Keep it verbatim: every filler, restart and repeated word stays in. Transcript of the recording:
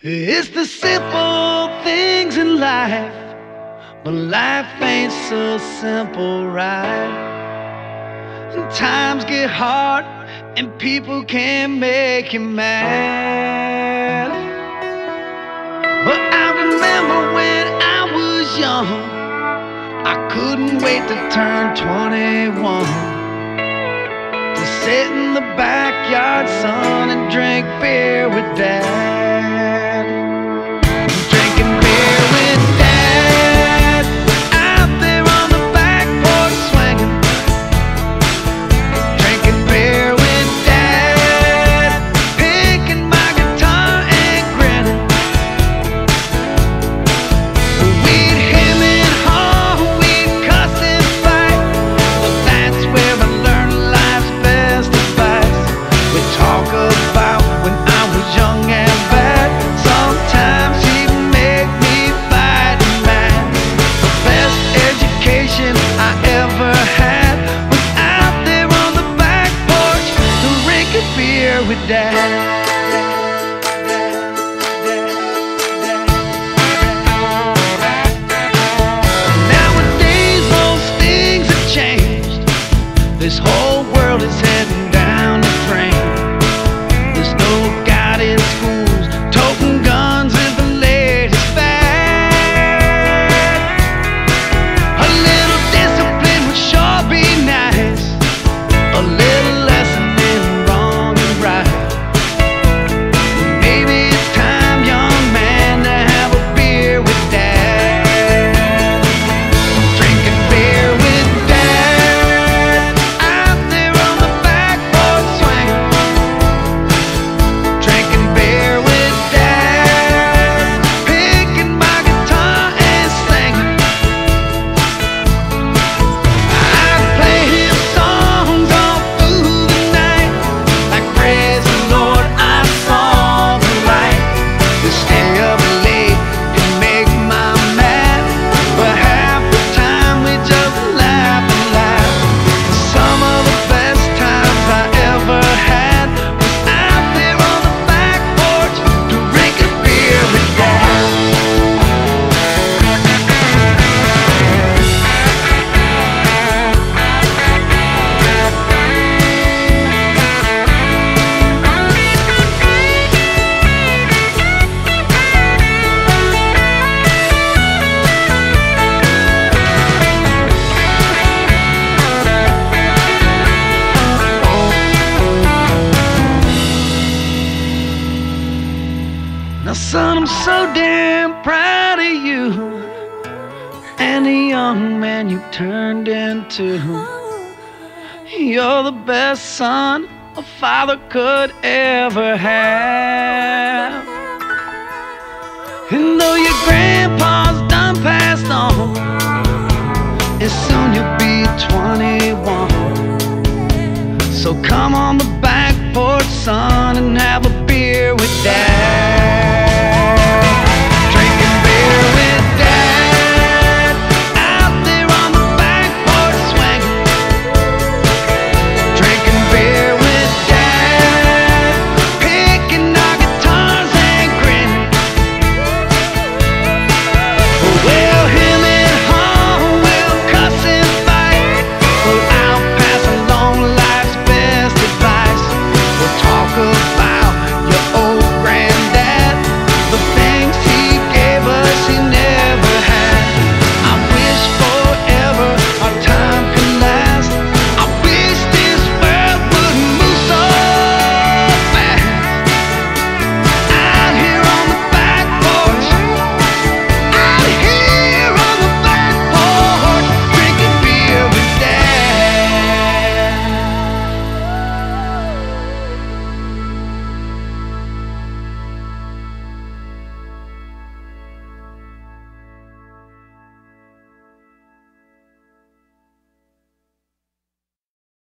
It's the simple things in life, but life ain't so simple, right? And times get hard, and people can make you mad. But I remember when I was young, I couldn't wait to turn twenty-one, to sit in the backyard, son, and drink beer with Dad. Drinking beer with Dad, out there on the back porch swinging. Drinking beer with Dad, picking my guitar and grinning. We'd hem and haw, we'd cuss and fight, but that's where I learned life's best advice. We talk about when I was young and bad. Sometimes he'd make me fight mad. The best education I ever had was out there on the back porch, drinking beer with Dad. Nowadays those things have changed. This whole world is heading down the drain. There's no guidance schools, toting guns is the latest fad. A little discipline would sure be nice, a little lesson in wrong and right. Maybe it's time, young man, to have a beer with Dad. Drinking beer with Dad, out there on the back porch swinging. Drinking beer with Dad, picking my guitar and singing. I'd play his songs all through the night, like praise the Lord, I saw the light. To stay up late and make my mad, but half the time we just laugh and laugh. Some of the best times I ever had was out there on the back porch, drinking beer with Dad. Now, son, I'm so damn proud of you and the young man you turned into. You're the best son a father could ever have. And though your grandpa's done passed on, and soon you'll be twenty-one. So come on the back porch, son, and have a beer with Dad.